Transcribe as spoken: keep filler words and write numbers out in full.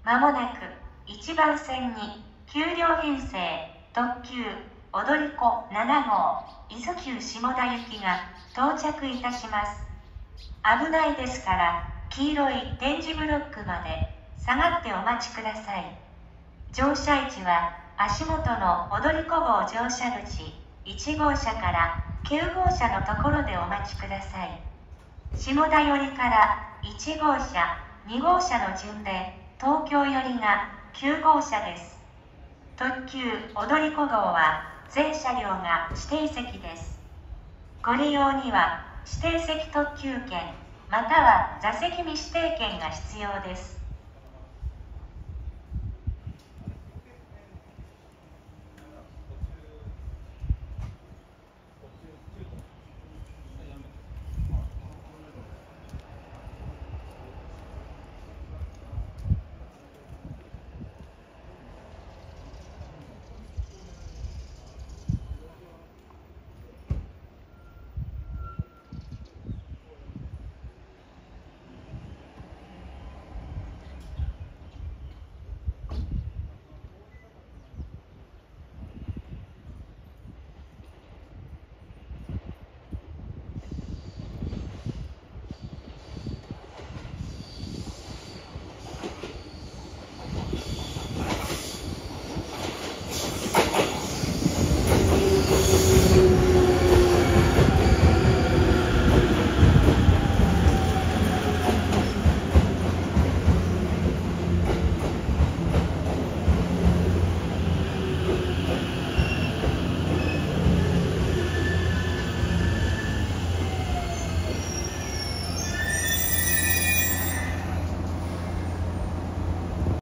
まもなくいちばん線にきゅうりょう編成特急踊り子ななごう伊豆急下田行きが到着いたします。危ないですから黄色い点字ブロックまで下がってお待ちください。乗車位置は足元の踊り子号乗車口いちごうしゃからきゅうごうしゃのところでお待ちください。下田寄りからいちごうしゃ、にごうしゃの順で東京寄りがきゅうごうしゃです。特急踊り子号は全車両が指定席です。ご利用には指定席特急券または座席見指定券が必要です。